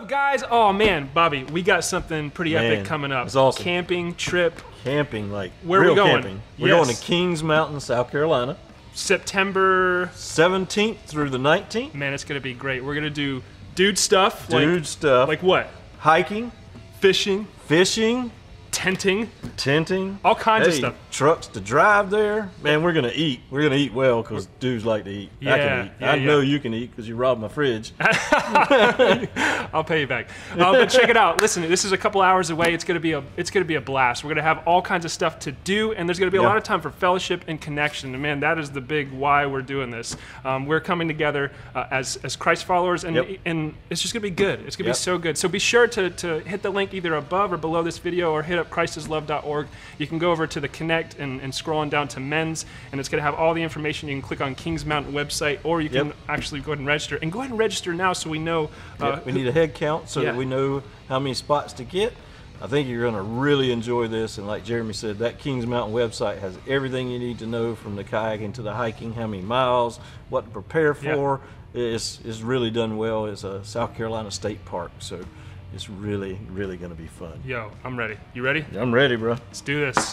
up, guys? Oh man, Bobby, we got something pretty epic coming up. It's awesome. Camping trip. Camping, like Where real are we going? camping. We're going to Kings Mountain, South Carolina. September 17th through the 19th. Man, it's gonna be great. We're gonna do dude stuff. Like what? Hiking, Fishing, tenting, all kinds of stuff. Trucks to drive there. Man, we're gonna eat. We're gonna eat well because dudes like to eat. I can eat. I know you can eat because you robbed my fridge. I'll pay you back. But check it out. Listen, this is a couple hours away. It's gonna be a blast. We're gonna have all kinds of stuff to do, and there's gonna be a lot of time for fellowship and connection. And man, that is the big why we're doing this. We're coming together as Christ followers, and it's just gonna be good. It's gonna be so good. So be sure to hit the link either above or below this video, or hit up christislove.org. You can go over to the Connect and scrolling down to men's, and it's going to have all the information. You can click on Kings Mountain website, or you can actually go ahead and register. And go ahead and register now so we know. We need a head count so that we know how many spots to get. I think you're going to really enjoy this, and like Jeremy said, that Kings Mountain website has everything you need to know, from the kayaking to the hiking, how many miles, what to prepare for. It's really done well. It's a South Carolina State Park, so it's really, really going to be fun. Yo, I'm ready. You ready? I'm ready, bro. Let's do this.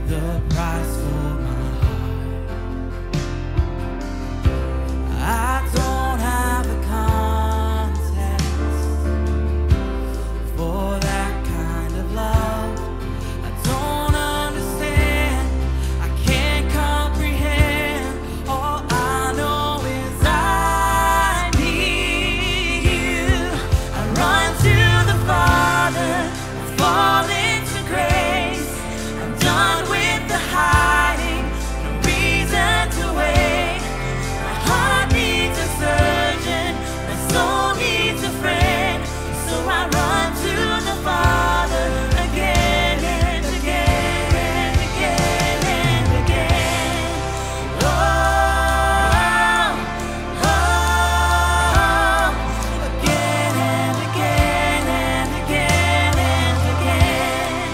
the price for my heart. I don't have the context for that kind of love. I don't understand, I can't comprehend. All I know is I need you. I run to the Father, fall into grace. I'm done with the hiding, no reason to wait. My heart needs a surgeon, my soul needs a friend. So I run to the Father again and again and again and again. Oh, again and again and again and again.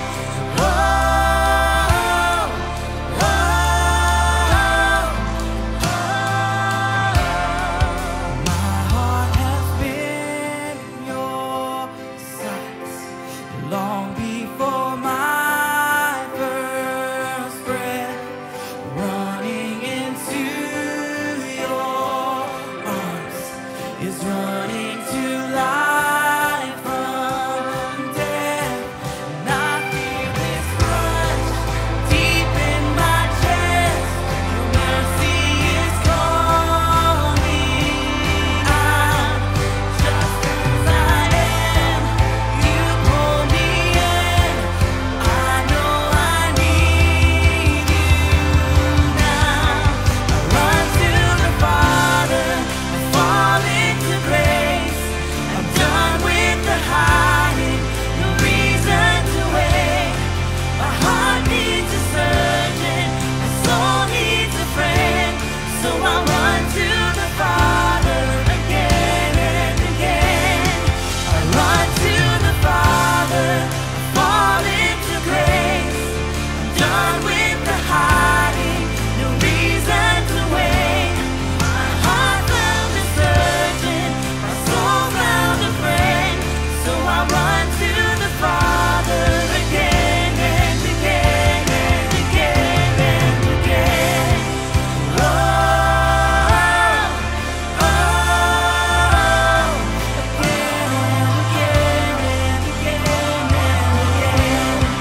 My heart has been in your sights long before my first breath. Running into your arms is running to life from death. And I feel this rush deep in my chest. Your mercy is calling. I'm just as I am. You pull me in. I know I need you now. I run to the Father, I fall into grace. I'm done with the hiding, no reason to wait. My heart needs a surgeon, my soul needs a friend. So I run to the Father again and again. I run to the Father, I fall into grace. I'm done with the hiding, no reason to wait. My heart found a surgeon, my soul found a friend. So I run to the Father again and again and again and again. Oh, again and again and again and again.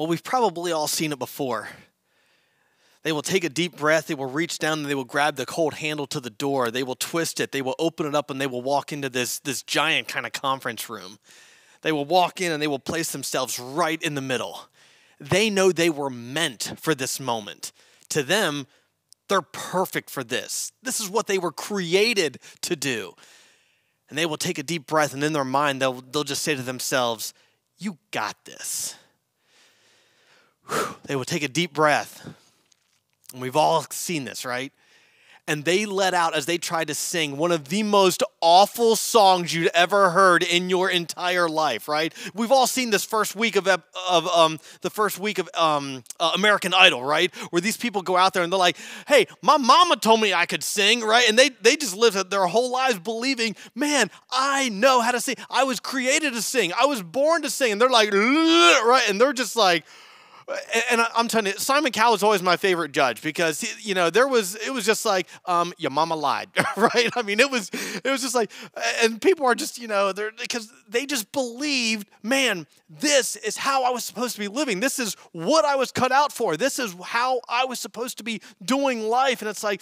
Well, we've probably all seen it before. They will take a deep breath, they will reach down and they will grab the cold handle to the door, they will twist it, they will open it up and they will walk into this giant kind of conference room. They will walk in and they will place themselves right in the middle. They know they were meant for this moment. To them, they're perfect for this. This is what they were created to do. And they will take a deep breath and in their mind, they'll just say to themselves, you got this. Whew. They will take a deep breath. And we've all seen this, right? And they let out, as they tried to sing, one of the most awful songs you'd ever heard in your entire life, right? We've all seen this first week of American Idol, right? Where these people go out there and they're like, hey, my mama told me I could sing, right? And they just lived their whole lives believing, man, I know how to sing. I was created to sing. I was born to sing. And they're like, right? And they're just like, and I'm telling you, Simon Cowell is always my favorite judge because it was just like your mama lied, right? I mean, it was just like, and people are just because they just believed, man, this is how I was supposed to be living. This is what I was cut out for. This is how I was supposed to be doing life, and it's like,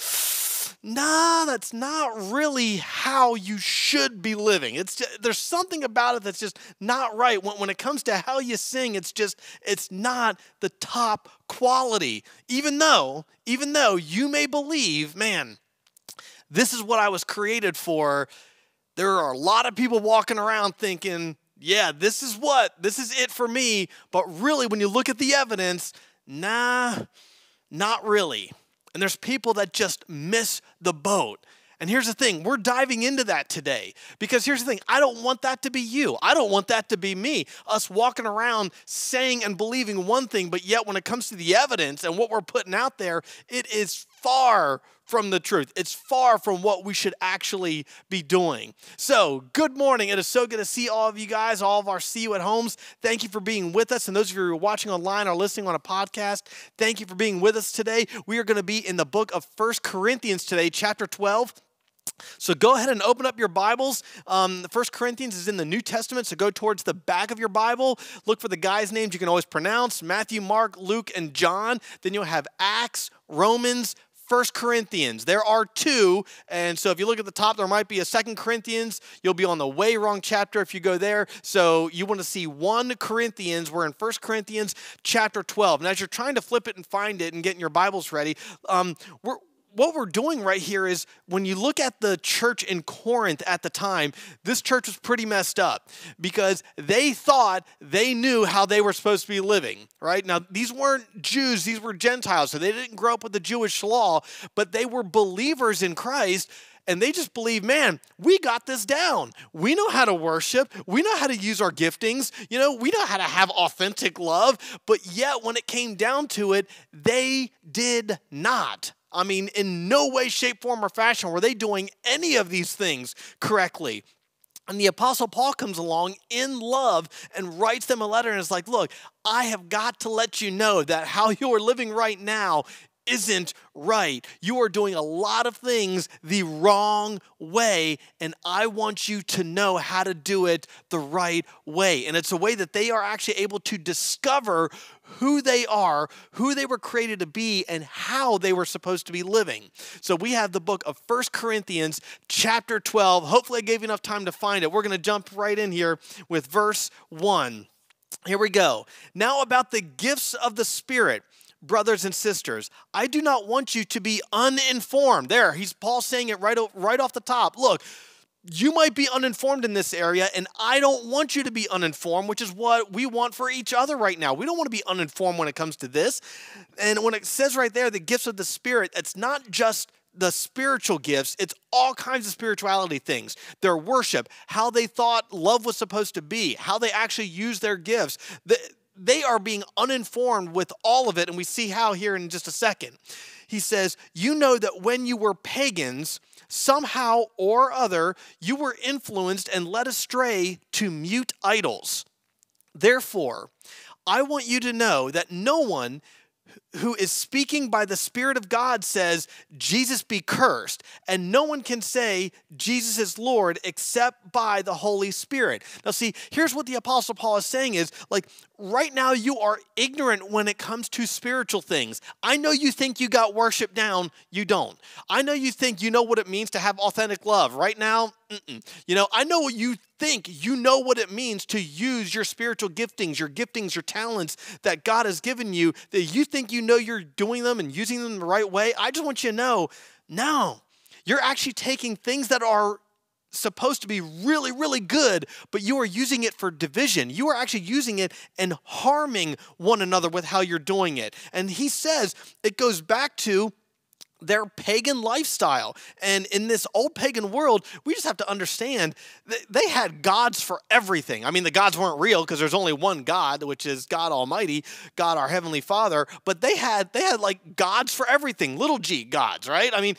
nah, that's not really how you should be living. There's something about it that's just not right. When it comes to how you sing, it's not the top quality. Even though you may believe, man, this is what I was created for, there are a lot of people walking around thinking, yeah, this is it for me. But really, when you look at the evidence, nah, not really. And there's people that just miss the boat. And here's the thing, we're diving into that today. Because here's the thing, I don't want that to be you. I don't want that to be me. Us walking around saying and believing one thing, but yet when it comes to the evidence and what we're putting out there, it is far from the truth. It's far from what we should actually be doing. So, good morning. It is so good to see all of you guys, all of our See You at Homes. Thank you for being with us. And those of you who are watching online or listening on a podcast, thank you for being with us today. We are going to be in the book of 1 Corinthians today, chapter 12. So go ahead and open up your Bibles. 1 Corinthians is in the New Testament, so go towards the back of your Bible. Look for the guys' names you can always pronounce, Matthew, Mark, Luke, and John. Then you'll have Acts, Romans, 1 Corinthians. There are two, and so if you look at the top, there might be a 2 Corinthians. You'll be on the way wrong chapter if you go there. So you want to see 1 Corinthians. We're in 1 Corinthians chapter 12. And as you're trying to flip it and find it and getting your Bibles ready, what we're doing right here is when you look at the church in Corinth at the time, this church was pretty messed up because they thought they knew how they were supposed to be living, right? Now, these weren't Jews, these were Gentiles, so they didn't grow up with the Jewish law, but they were believers in Christ. And they just believe, man, we got this down. We know how to worship. We know how to use our giftings. We know how to have authentic love. But yet, when it came down to it, they did not. I mean, in no way, shape, form, or fashion were they doing any of these things correctly. And the Apostle Paul comes along in love and writes them a letter and is like, look, I have got to let you know that how you are living right now isn't right. You are doing a lot of things the wrong way, and I want you to know how to do it the right way. And it's a way that they are actually able to discover who they are, who they were created to be, and how they were supposed to be living. So we have the book of 1 Corinthians chapter 12. Hopefully I gave you enough time to find it. We're going to jump right in here with verse 1. Here we go. Now about the gifts of the Spirit. Brothers and sisters, I do not want you to be uninformed. There, Paul saying it right off the top. Look, you might be uninformed in this area, and I don't want you to be uninformed, which is what we want for each other right now. We don't want to be uninformed when it comes to this. And when it says right there, the gifts of the Spirit, it's not just the spiritual gifts, it's all kinds of spirituality things. Their worship, how they thought love was supposed to be, how they actually use their gifts. They are being uninformed with all of it, and we see how here in just a second. He says, you know that when you were pagans, somehow or other, you were influenced and led astray to mute idols. Therefore, I want you to know that no one who is speaking by the Spirit of God says, Jesus be cursed. And no one can say Jesus is Lord except by the Holy Spirit. Now see, here's what the Apostle Paul is saying is, like, right now you are ignorant when it comes to spiritual things. I know you think you got worship down. You don't. I know you think you know what it means to have authentic love. Right now, you know, I know what you think you know what it means to use your spiritual giftings, your talents that God has given you, that you think you know you're doing them and using them the right way. I just want you to know, no, you're actually taking things that are supposed to be really, really good, but you are using it for division. You are actually using it and harming one another with how you're doing it. And he says it goes back to their pagan lifestyle. And in this old pagan world, we just have to understand that they had gods for everything. I mean, the gods weren't real because there's only one God, which is God Almighty, God our Heavenly Father. But they had like gods for everything, little g gods, right? I mean,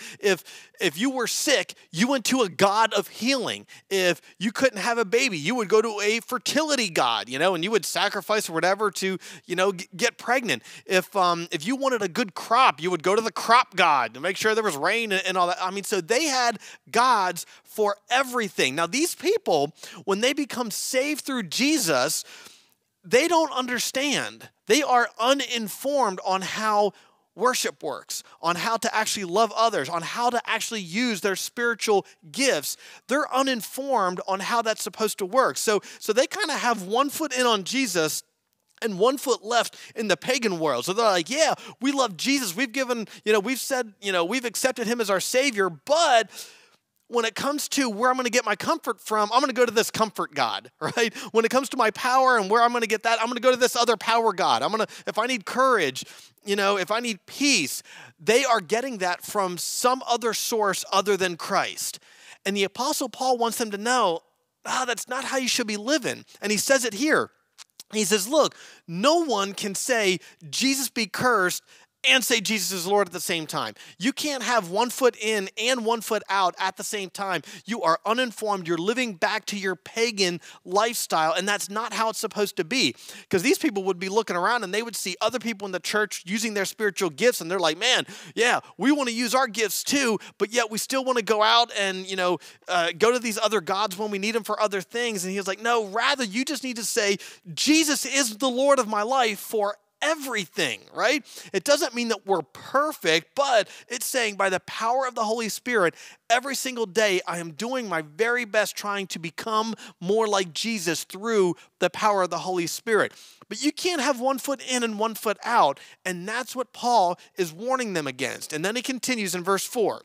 if you were sick, you went to a god of healing. If you couldn't have a baby, you would go to a fertility god, you know, and you would sacrifice or whatever to, you know, get pregnant. If you wanted a good crop, you would go to the crop god to make sure there was rain and all that. I mean, so they had gods for everything. Now, these people, when they become saved through Jesus, they don't understand. They are uninformed on how worship works, on how to actually love others, on how to actually use their spiritual gifts. They're uninformed on how that's supposed to work. So they kind of have one foot in on Jesus and one foot left in the pagan world. So they're like, yeah, we love Jesus. We've given, you know, we've said, you know, we've accepted him as our Savior, but when it comes to where I'm going to get my comfort from, I'm going to go to this comfort God, right? When it comes to my power and where I'm going to get that, I'm going to go to this other power God. If I need courage, you know, if I need peace, they are getting that from some other source other than Christ. And the Apostle Paul wants them to know, that's not how you should be living. And he says it here. He says, look, no one can say, Jesus be cursed, and say Jesus is Lord at the same time. You can't have one foot in and one foot out at the same time. You are uninformed. You're living back to your pagan lifestyle, and that's not how it's supposed to be. Because these people would be looking around, and they would see other people in the church using their spiritual gifts, and they're like, man, yeah, we want to use our gifts too, but yet we still want to go out and, you know, go to these other gods when we need them for other things. And he was like, no, rather you just need to say, Jesus is the Lord of my life for everything, right? It doesn't mean that we're perfect, but it's saying by the power of the Holy Spirit, every single day I am doing my very best trying to become more like Jesus through the power of the Holy Spirit. But you can't have one foot in and one foot out, and that's what Paul is warning them against. And then he continues in verse 4.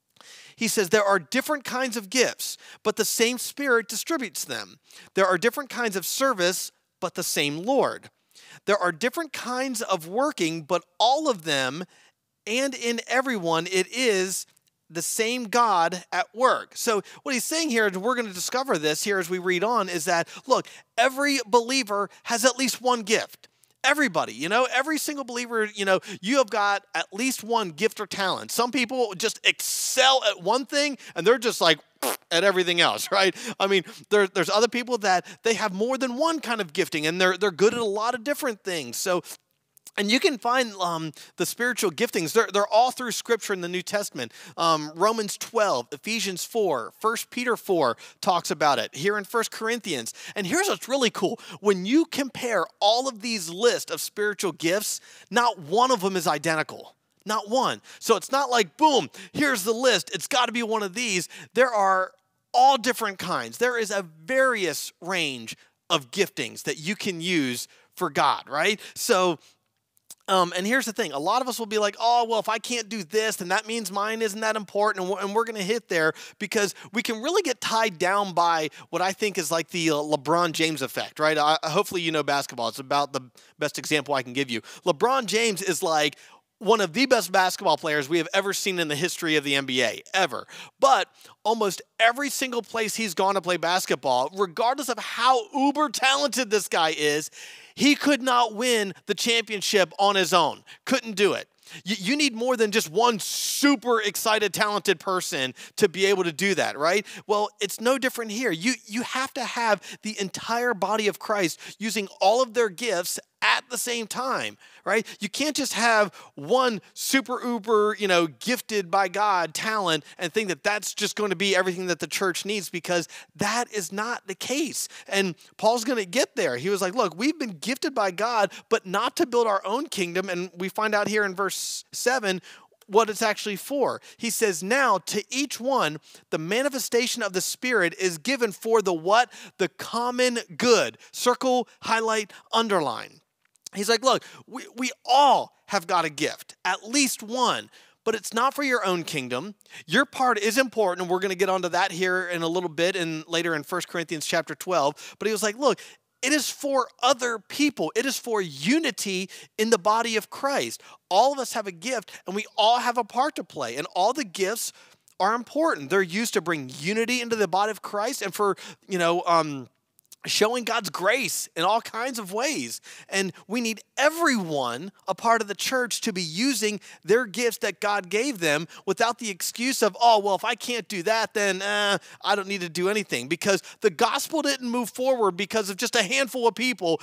He says, there are different kinds of gifts, but the same Spirit distributes them. There are different kinds of service, but the same Lord. There are different kinds of working, but all of them and in everyone, it is the same God at work. So what he's saying here, and we're going to discover this here as we read on, is that, look, every believer has at least one gift. Everybody, you know, every single believer, you know, you have got at least one gift or talent. Some people just excel at one thing and they're just like at everything else, right? I mean, there's other people that they have more than one kind of gifting and they're good at a lot of different things. So, and you can find the spiritual giftings. They're all through Scripture in the New Testament. Romans 12, Ephesians 4, 1 Peter 4 talks about it. Here in 1 Corinthians. And here's what's really cool. When you compare all of these lists of spiritual gifts, not one of them is identical. Not one. So it's not like, boom, here's the list. It's got to be one of these. There are all different kinds. There is a various range of giftings that you can use for God, right? So and here's the thing. A lot of us will be like, oh, well, if I can't do this, then that means mine isn't that important. And we're going to hit there because we can really get tied down by what I think is like the LeBron James effect, right? Hopefully you know basketball. It's about the best example I can give you. LeBron James is like one of the best basketball players we have ever seen in the history of the NBA, ever. But almost every single place he's gone to play basketball, regardless of how uber talented this guy is, he could not win the championship on his own. Couldn't do it. You need more than just one super excited, talented person to be able to do that, right? Well, it's no different here. You have to have the entire body of Christ using all of their gifts at the same time, right? You can't just have one super uber, gifted by God talent and think that that's just going to be everything that the church needs, because that is not the case. And Paul's going to get there. He was like, look, we've been gifted by God, but not to build our own kingdom. And we find out here in verse 7 what it's actually for. He says, now to each one, the manifestation of the Spirit is given for the what? The common good. Circle, highlight, underline. He's like, look, we all have got a gift, at least one, but it's not for your own kingdom. Your part is important, and we're going to get onto that here in a little bit and later in 1 Corinthians chapter 12. But he was like, look, it is for other people. It is for unity in the body of Christ. All of us have a gift, and we all have a part to play. And all the gifts are important. They're used to bring unity into the body of Christ and for, showing God's grace in all kinds of ways. And we need everyone a part of the church to be using their gifts that God gave them without the excuse of, oh, well, if I can't do that, then I don't need to do anything. Because the gospel didn't move forward because of just a handful of people,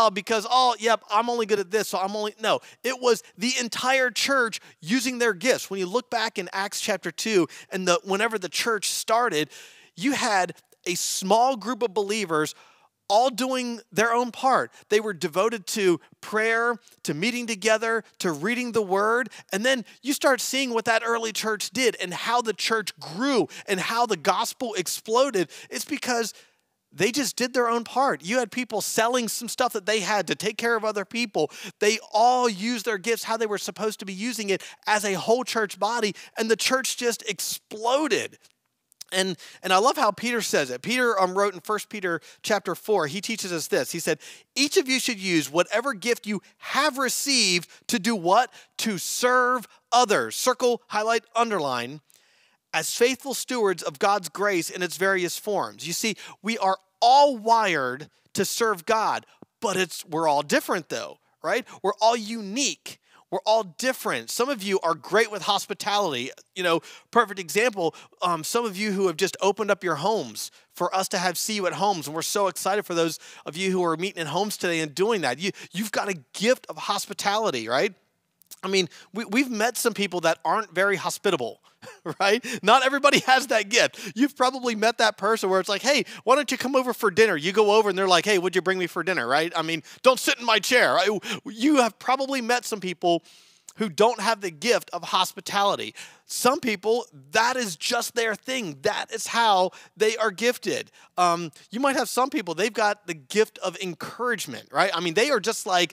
I'm only good at this, so no. It was the entire church using their gifts. When you look back in Acts chapter 2, and whenever the church started, you had a small group of believers all doing their own part. They were devoted to prayer, to meeting together, to reading the word. And then you start seeing what that early church did and how the church grew and how the gospel exploded. It's because they just did their own part. You had people selling some stuff that they had to take care of other people. They all used their gifts how they were supposed to be using it as a whole church body, and the church just exploded. And I love how Peter says it. Peter wrote in 1 Peter chapter 4, he teaches us this. He said, each of you should use whatever gift you have received to do what? To serve others. Circle, highlight, underline. As faithful stewards of God's grace in its various forms. You see, we are all wired to serve God, but we're all different though, right? We're all unique. We're all different. Some of you are great with hospitality. Perfect example, some of you who have just opened up your homes for us to see you at homes. And we're so excited for those of you who are meeting in homes today and doing that. You've got a gift of hospitality, right? I mean, we've met some people that aren't very hospitable, right? Not everybody has that gift. You've probably met that person where it's like, hey, why don't you come over for dinner? You go over and they're like, hey, what'd you bring me for dinner, right? I mean, don't sit in my chair. You have probably met some people who don't have the gift of hospitality. Some people, that is just their thing. That is how they are gifted. You might have some people, they've got the gift of encouragement, right? I mean, they are just like...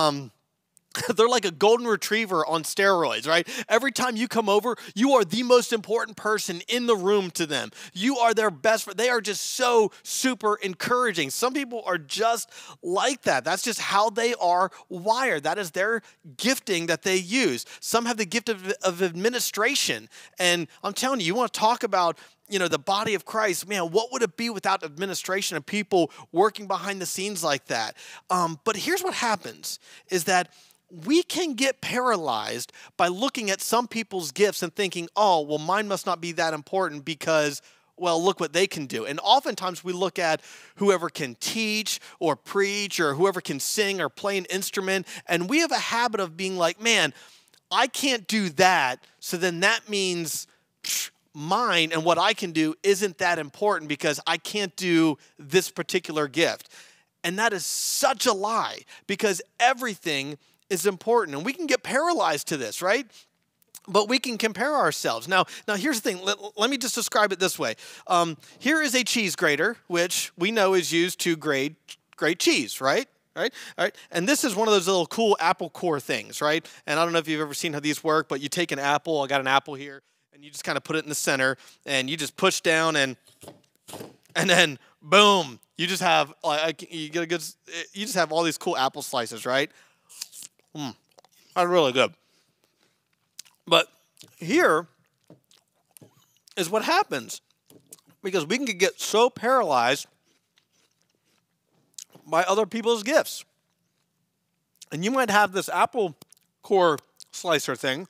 they're like a golden retriever on steroids, right? Every time you come over, you are the most important person in the room to them. You are their best friend. They are just so super encouraging. Some people are just like that. That's just how they are wired. That is their gifting that they use. Some have the gift of administration. And I'm telling you, you want to talk about the body of Christ, man, what would it be without administration and people working behind the scenes like that? But here's what happens is that we can get paralyzed by looking at some people's gifts and thinking, oh, well, mine must not be that important because, well, look what they can do. And oftentimes we look at whoever can teach or preach or whoever can sing or play an instrument, and we have a habit of being like, man, I can't do that, so then that means mine and what I can do isn't that important because I can't do this particular gift. And that is such a lie because everything is important. And we can get paralyzed to this, right? But we can compare ourselves. Now here's the thing. Let me just describe it this way. Here is a cheese grater, which we know is used to grate cheese, right? All right. And this is one of those little cool apple core things, right? And I don't know if you've ever seen how these work, but you take an apple. I got an apple here. And you just kind of put it in the center. And you just push down and then boom. You just have you just have all these cool apple slices, right? That's really good. But here is what happens because we can get so paralyzed by other people's gifts. And you might have this apple core slicer thing,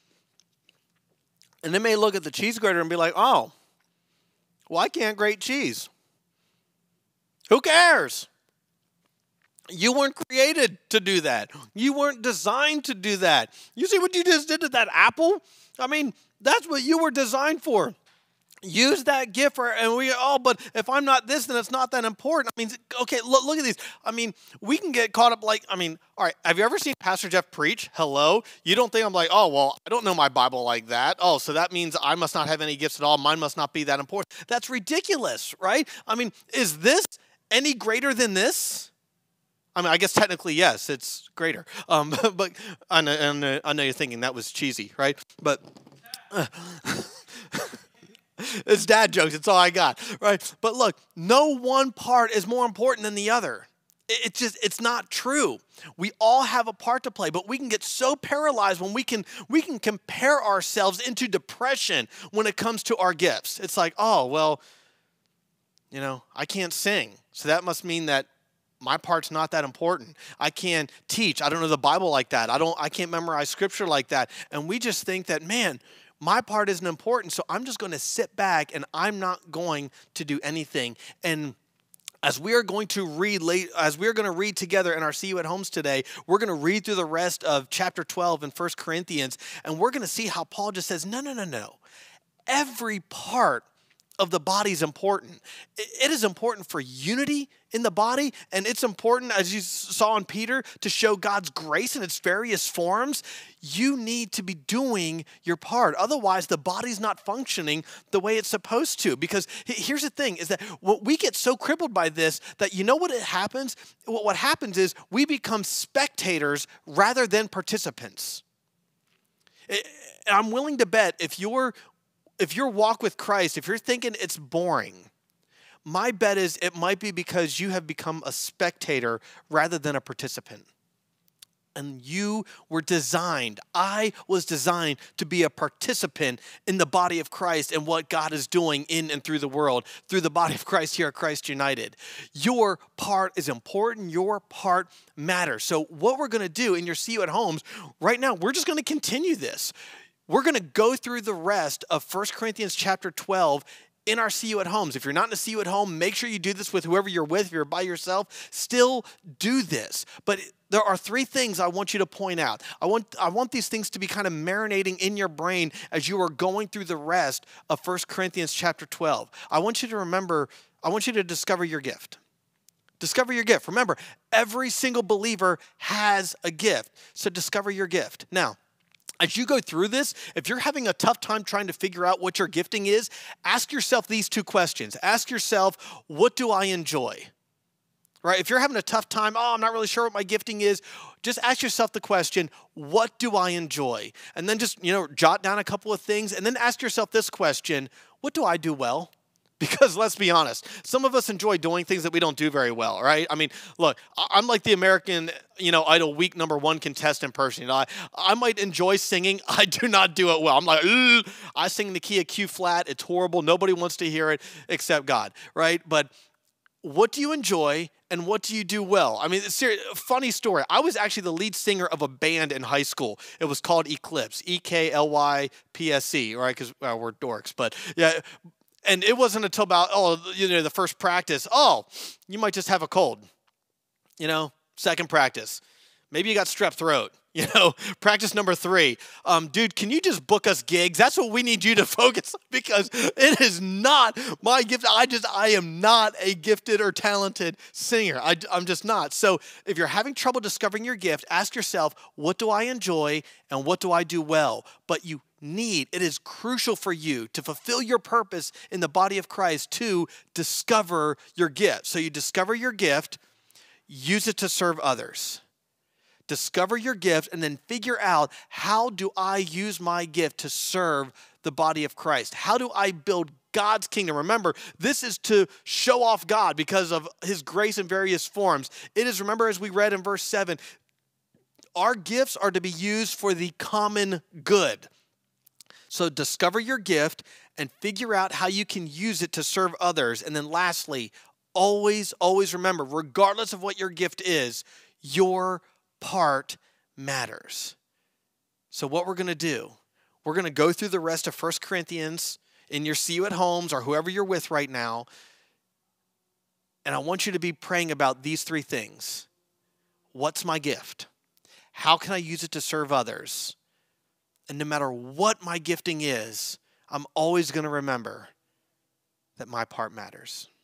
and they may look at the cheese grater and be like, oh, well, I can't grate cheese. Who cares? You weren't created created to do that. You weren't designed to do that. You see what you just did to that apple? I mean, that's what you were designed for. Use that gift but if I'm not this, then it's not that important. I mean, okay, look at these. I mean, we can get caught up all right, have you ever seen Pastor Jeff preach? Hello? You don't think I'm like, oh, well, I don't know my Bible like that. Oh, so that means I must not have any gifts at all. Mine must not be that important. That's ridiculous, right? I mean, is this any greater than this? I mean, I guess technically, yes, it's greater. But I know you're thinking that was cheesy, right? But it's dad jokes. It's all I got, right? But look, no one part is more important than the other. It's not true. We all have a part to play, but we can get so paralyzed when we can compare ourselves into depression when it comes to our gifts. It's like, oh, well, I can't sing, so that must mean that my part's not that important. I can't teach. I don't know the Bible like that. I can't memorize scripture like that. And we just think that, man, my part isn't important, so I'm just going to sit back and I'm not going to do anything. And as we are going to read together in our See You at Homes today, we're going to read through the rest of chapter 12 in 1 Corinthians, and we're going to see how Paul just says, no. Every part of the body is important. It is important for unity in the body, and it's important, as you saw in Peter, to show God's grace in its various forms. You need to be doing your part. Otherwise, the body's not functioning the way it's supposed to. Because here's the thing, is that we get so crippled by this that you know what happens? What happens is we become spectators rather than participants. And I'm willing to bet if your walk with Christ, if you're thinking it's boring, my bet is it might be because you have become a spectator rather than a participant. And I was designed to be a participant in the body of Christ and what God is doing in and through the world, through the body of Christ here at Christ United. Your part is important. Your part matters. So what we're going to do in your See You at Homes right now, we're just going to continue this. We're going to go through the rest of 1 Corinthians chapter 12 in our See You at Homes. If you're not in a See You at Home, make sure you do this with whoever you're with. If you're by yourself, still do this. But there are three things I want you to point out. I want these things to be kind of marinating in your brain as you are going through the rest of 1 Corinthians chapter 12. I want you to discover your gift. Discover your gift. Remember, every single believer has a gift. So discover your gift. Now, as you go through this, if you're having a tough time trying to figure out what your gifting is, ask yourself these two questions. Ask yourself, what do I enjoy? Right? If you're having a tough time, I'm not really sure what my gifting is, just ask yourself the question, what do I enjoy? And then just, jot down a couple of things, and then ask yourself this question, what do I do well? Because let's be honest, some of us enjoy doing things that we don't do very well, right? I mean, look, I'm like the American, Idol week #1 contestant person. I might enjoy singing. I do not do it well. I'm like, I sing the key of Q flat. It's horrible. Nobody wants to hear it except God, right? But what do you enjoy and what do you do well? I mean, funny story. I was actually the lead singer of a band in high school. It was called Eclipse, EKLYPSE, right? Because we're dorks, but yeah. And it wasn't until about, the first practice, you might just have a cold. Second practice, maybe you got strep throat. Practice number 3. Dude, can you just book us gigs? That's what we need you to focus on because it is not my gift. I am not a gifted or talented singer. I'm just not. So if you're having trouble discovering your gift, ask yourself, what do I enjoy and what do I do well? But it is crucial for you to fulfill your purpose in the body of Christ to discover your gift. So you discover your gift, use it to serve others. Discover your gift and then figure out, how do I use my gift to serve the body of Christ? How do I build God's kingdom? Remember, this is to show off God because of his grace in various forms. It is, remember, as we read in verse 7, our gifts are to be used for the common good. So discover your gift and figure out how you can use it to serve others. And then lastly, always remember, regardless of what your gift is, your part matters. So what we're going to do, we're going to go through the rest of 1 Corinthians in your See You at Homes or whoever you're with right now. And I want you to be praying about these three things. what's my gift? How can I use it to serve others? And no matter what my gifting is, I'm always going to remember that my part matters.